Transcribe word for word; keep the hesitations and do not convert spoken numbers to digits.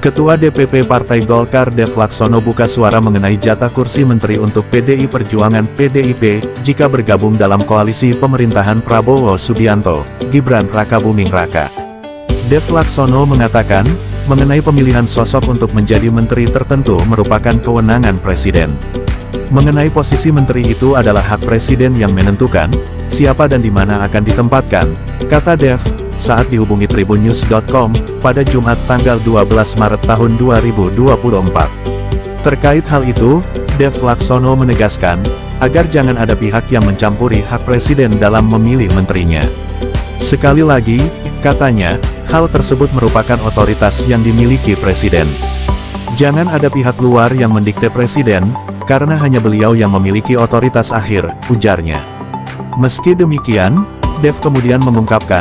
Ketua D P P Partai Golkar Dev Laksono buka suara mengenai jatah kursi menteri untuk P D I Perjuangan P D I P, jika bergabung dalam koalisi pemerintahan Prabowo Subianto, Gibran Rakabuming Raka. Dev Laksono mengatakan, mengenai pemilihan sosok untuk menjadi menteri tertentu merupakan kewenangan Presiden. Mengenai posisi menteri itu adalah hak Presiden yang menentukan, siapa dan di mana akan ditempatkan, kata Dev, saat dihubungi tribun news dot com, pada Jumat tanggal dua belas Maret tahun dua ribu dua puluh empat. Terkait hal itu, Dev Laksono menegaskan, agar jangan ada pihak yang mencampuri hak Presiden dalam memilih menterinya. Sekali lagi, katanya, hal tersebut merupakan otoritas yang dimiliki Presiden. Jangan ada pihak luar yang mendikte Presiden, karena hanya beliau yang memiliki otoritas akhir, ujarnya. Meski demikian, Dev kemudian mengungkapkan,